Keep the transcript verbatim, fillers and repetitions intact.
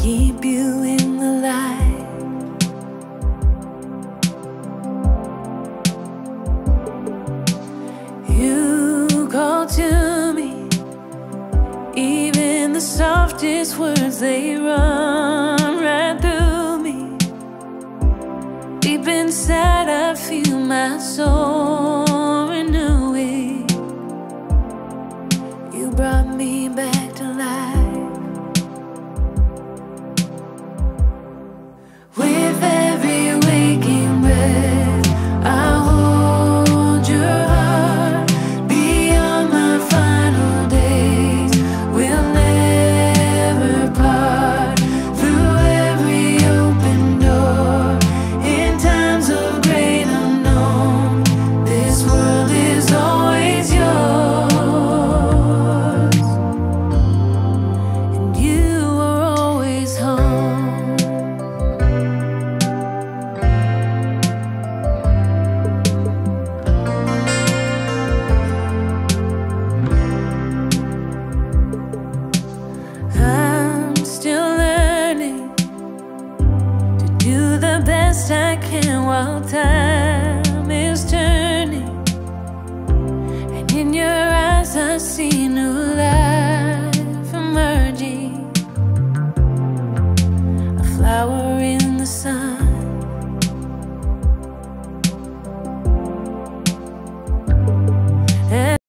keep you in the light. You call to me, even the softest words, they run right through me. Deep inside I feel my soul renewing. You brought me back to life. With every waking breath, I hold your heart. Beyond my final days, we'll never part. Through every open door, in times of great unknown, this world is always yours. And you are always home. I'm still learning to do the best I can while time is turning. And in your eyes I see new life emerging, a flower in the sun.